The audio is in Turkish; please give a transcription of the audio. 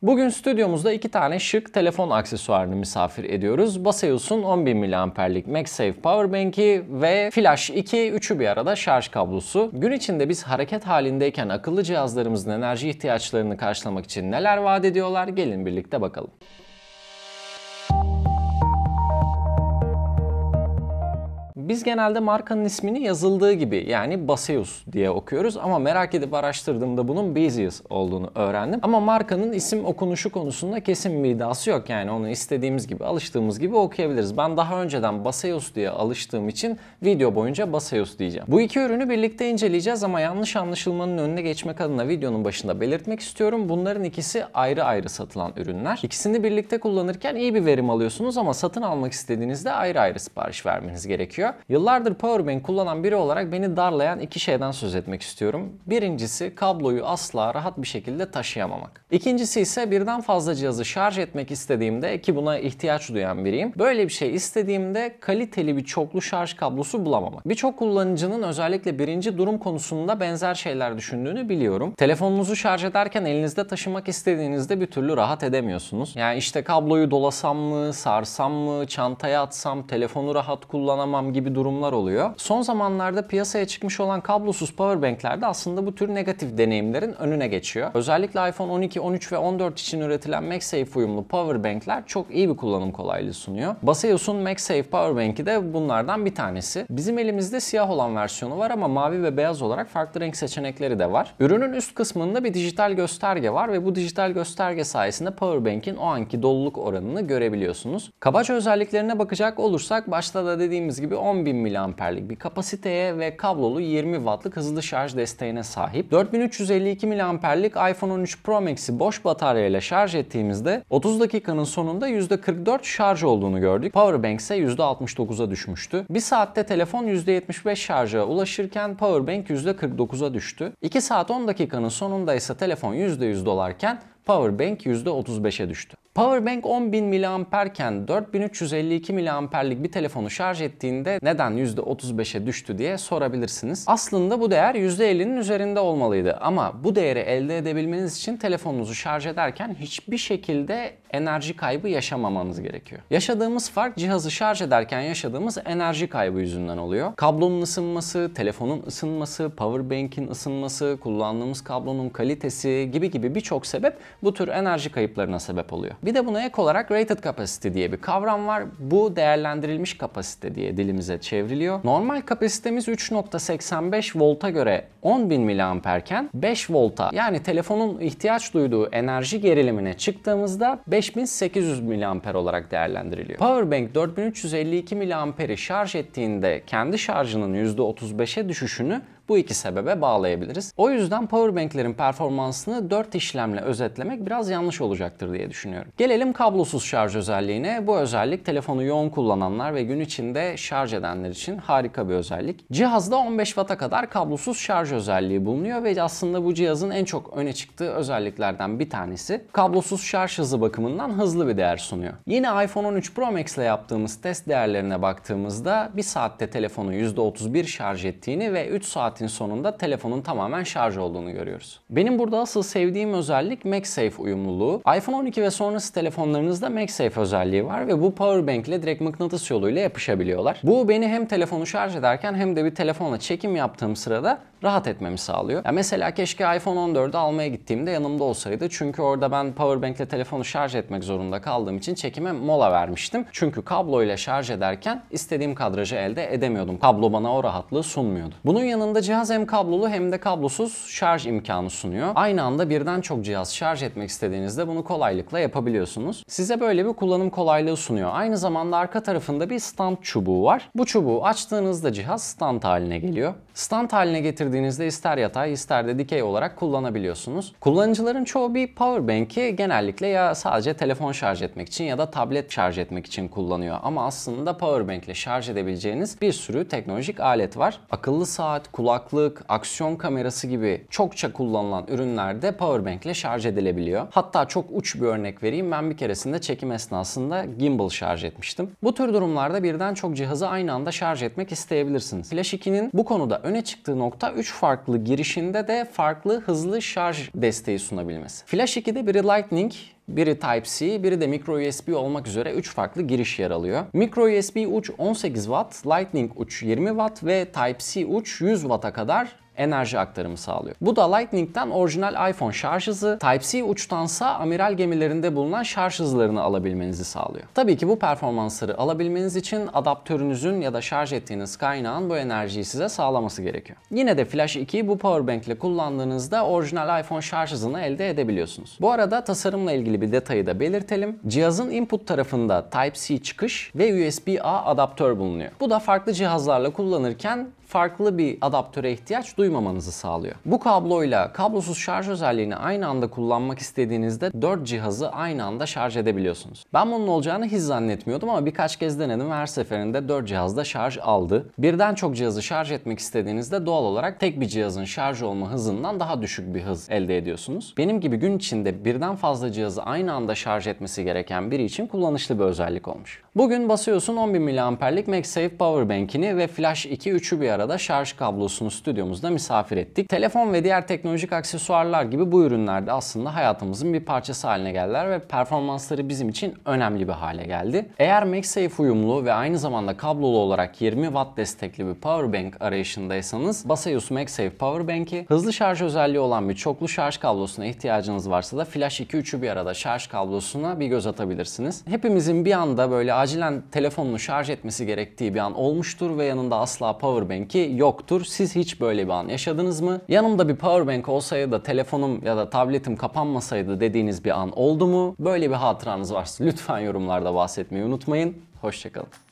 Bugün stüdyomuzda iki tane şık telefon aksesuarını misafir ediyoruz. Baseus'un 10.000 mAh'lik MagSafe Powerbank'i ve Flash 2 üçü bir arada şarj kablosu. Gün içinde biz hareket halindeyken akıllı cihazlarımızın enerji ihtiyaçlarını karşılamak için neler vaat ediyorlar? Gelin birlikte bakalım. Biz genelde markanın ismini yazıldığı gibi yani Baseus diye okuyoruz ama merak edip araştırdığımda bunun Baseus olduğunu öğrendim. Ama markanın isim okunuşu konusunda kesin bir iddiası yok, yani onu istediğimiz gibi, alıştığımız gibi okuyabiliriz. Ben daha önceden Baseus diye alıştığım için video boyunca Baseus diyeceğim. Bu iki ürünü birlikte inceleyeceğiz ama yanlış anlaşılmanın önüne geçmek adına videonun başında belirtmek istiyorum. Bunların ikisi ayrı ayrı satılan ürünler. İkisini birlikte kullanırken iyi bir verim alıyorsunuz ama satın almak istediğinizde ayrı ayrı sipariş vermeniz gerekiyor. Yıllardır powerbank kullanan biri olarak beni darlayan iki şeyden söz etmek istiyorum. Birincisi kabloyu asla rahat bir şekilde taşıyamamak. İkincisi ise birden fazla cihazı şarj etmek istediğimde, ki buna ihtiyaç duyan biriyim, böyle bir şey istediğimde kaliteli bir çoklu şarj kablosu bulamamak. Birçok kullanıcının özellikle birinci durum konusunda benzer şeyler düşündüğünü biliyorum. Telefonunuzu şarj ederken elinizde taşımak istediğinizde bir türlü rahat edemiyorsunuz. Yani işte kabloyu dolasam mı, sarsam mı, çantaya atsam, telefonu rahat kullanamam gibi durumlar oluyor. Son zamanlarda piyasaya çıkmış olan kablosuz powerbanklerde aslında bu tür negatif deneyimlerin önüne geçiyor. Özellikle iPhone 12, 13 ve 14 için üretilen MagSafe uyumlu powerbankler çok iyi bir kullanım kolaylığı sunuyor. Baseus'un MagSafe Powerbank'i de bunlardan bir tanesi. Bizim elimizde siyah olan versiyonu var ama mavi ve beyaz olarak farklı renk seçenekleri de var. Ürünün üst kısmında bir dijital gösterge var ve bu dijital gösterge sayesinde powerbank'in o anki doluluk oranını görebiliyorsunuz. Kabaca özelliklerine bakacak olursak başta da dediğimiz gibi 10.000 mAh'lik bir kapasiteye ve kablolu 20 Watt'lık hızlı şarj desteğine sahip. 4352 mAh'lik iPhone 13 Pro Max'i boş bataryayla şarj ettiğimizde 30 dakikanın sonunda %44 şarj olduğunu gördük. Powerbank ise %69'a düşmüştü. 1 saatte telefon %75 şarja ulaşırken Powerbank %49'a düştü. 2 saat 10 dakikanın sonunda ise telefon %100 dolarken Powerbank %35'e düştü. Powerbank 10.000 mAh iken 4352 mAh'lik bir telefonu şarj ettiğinde neden %35'e düştü diye sorabilirsiniz. Aslında bu değer %50'nin üzerinde olmalıydı ama bu değeri elde edebilmeniz için telefonunuzu şarj ederken hiçbir şekilde enerji kaybı yaşamamanız gerekiyor. Yaşadığımız fark cihazı şarj ederken yaşadığımız enerji kaybı yüzünden oluyor. Kablonun ısınması, telefonun ısınması, powerbank'in ısınması, kullandığımız kablonun kalitesi gibi birçok sebep bu tür enerji kayıplarına sebep oluyor. Bir de buna ek olarak rated capacity diye bir kavram var. Bu değerlendirilmiş kapasite diye dilimize çevriliyor. Normal kapasitemiz 3.85 volta göre 10.000 mAh iken 5 volta yani telefonun ihtiyaç duyduğu enerji gerilimine çıktığımızda 5800 mAh olarak değerlendiriliyor. Powerbank 4352 mAh'i şarj ettiğinde kendi şarjının %35'e düşüşünü bu iki sebebe bağlayabiliriz. O yüzden powerbanklerin performansını 4 işlemle özetlemek biraz yanlış olacaktır diye düşünüyorum. Gelelim kablosuz şarj özelliğine. Bu özellik telefonu yoğun kullananlar ve gün içinde şarj edenler için harika bir özellik. Cihazda 15 Watt'a kadar kablosuz şarj özelliği bulunuyor ve aslında bu cihazın en çok öne çıktığı özelliklerden bir tanesi. Kablosuz şarj hızı bakımından hızlı bir değer sunuyor. Yine iPhone 13 Pro Max ile yaptığımız test değerlerine baktığımızda 1 saatte telefonu %31 şarj ettiğini ve 3 saatin sonunda telefonun tamamen şarj olduğunu görüyoruz. Benim burada asıl sevdiğim özellik MagSafe uyumluluğu. iPhone 12 ve sonrası telefonlarınızda MagSafe özelliği var ve bu powerbank ile direkt mıknatıs yoluyla yapışabiliyorlar. Bu beni hem telefonu şarj ederken hem de bir telefonla çekim yaptığım sırada rahat etmemi sağlıyor. Ya mesela keşke iPhone 14'ü almaya gittiğimde yanımda olsaydı. Çünkü orada ben powerbank ile telefonu şarj etmek zorunda kaldığım için çekime mola vermiştim. Çünkü kablo ile şarj ederken istediğim kadrajı elde edemiyordum. Kablo bana o rahatlığı sunmuyordu. Bunun yanında cihaz hem kablolu hem de kablosuz şarj imkanı sunuyor. Aynı anda birden çok cihaz şarj etmek istediğinizde bunu kolaylıkla yapabiliyorsunuz. Size böyle bir kullanım kolaylığı sunuyor. Aynı zamanda arka tarafında bir stand çubuğu var. Bu çubuğu açtığınızda cihaz stand haline geliyor. Stand haline getirdiğinizde ister yatay ister de dikey olarak kullanabiliyorsunuz. Kullanıcıların çoğu bir powerbank'i genellikle ya sadece telefon şarj etmek için ya da tablet şarj etmek için kullanıyor. Ama aslında powerbank ile şarj edebileceğiniz bir sürü teknolojik alet var. Akıllı saat, kulaklık, aksiyon kamerası gibi çokça kullanılan ürünlerde powerbank ile şarj edilebiliyor. Hatta çok uç bir örnek vereyim. Ben bir keresinde çekim esnasında gimbal şarj etmiştim. Bu tür durumlarda birden çok cihazı aynı anda şarj etmek isteyebilirsiniz. Flash 2'nin bu konuda öne çıktığı nokta 3 farklı girişinde de farklı hızlı şarj desteği sunabilmesi. Flash 2'de biri Lightning, Biri Type-C, biri de micro USB olmak üzere 3 farklı giriş yer alıyor. Micro USB uç 18 Watt, Lightning uç 20 Watt ve Type-C uç 100 Watt'a kadar enerji aktarımı sağlıyor. Bu da Lightning'den orijinal iPhone şarj hızı, Type-C uçtansa amiral gemilerinde bulunan şarj hızlarını alabilmenizi sağlıyor. Tabii ki bu performansları alabilmeniz için adaptörünüzün ya da şarj ettiğiniz kaynağın bu enerjiyi size sağlaması gerekiyor. Yine de Flash 2'yi bu powerbank ile kullandığınızda orijinal iPhone şarj hızını elde edebiliyorsunuz. Bu arada tasarımla ilgili bir detayı da belirtelim. Cihazın input tarafında Type-C çıkış ve USB-A adaptör bulunuyor. Bu da farklı cihazlarla kullanırken farklı bir adaptöre ihtiyaç duymamanızı sağlıyor. Bu kabloyla kablosuz şarj özelliğini aynı anda kullanmak istediğinizde 4 cihazı aynı anda şarj edebiliyorsunuz. Ben bunun olacağını hiç zannetmiyordum ama birkaç kez denedim ve her seferinde 4 cihazda şarj aldı. Birden çok cihazı şarj etmek istediğinizde doğal olarak tek bir cihazın şarj olma hızından daha düşük bir hız elde ediyorsunuz. Benim gibi gün içinde birden fazla cihazı aynı anda şarj etmesi gereken biri için kullanışlı bir özellik olmuş. Bugün Baseus'un 10.000 mAh'lik MagSafe Powerbank'ini ve Flash 2 üçü bir arada şarj kablosunu stüdyomuzda misafir ettik. Telefon ve diğer teknolojik aksesuarlar gibi bu ürünler de aslında hayatımızın bir parçası haline geldiler ve performansları bizim için önemli bir hale geldi. Eğer MagSafe uyumlu ve aynı zamanda kablolu olarak 20 Watt destekli bir powerbank arayışındaysanız Baseus MagSafe Powerbank'i, hızlı şarj özelliği olan bir çoklu şarj kablosuna ihtiyacınız varsa da Flash 2 üçü bir arada şarj kablosuna bir göz atabilirsiniz. Hepimizin bir anda böyle acilen telefonunu şarj etmesi gerektiği bir an olmuştur ve yanında asla powerbank'i yoktur. Siz hiç böyle bir an yaşadınız mı? Yanımda bir powerbank olsaydı da telefonum ya da tabletim kapanmasaydı dediğiniz bir an oldu mu? Böyle bir hatıranız varsa lütfen yorumlarda bahsetmeyi unutmayın. Hoşça kalın.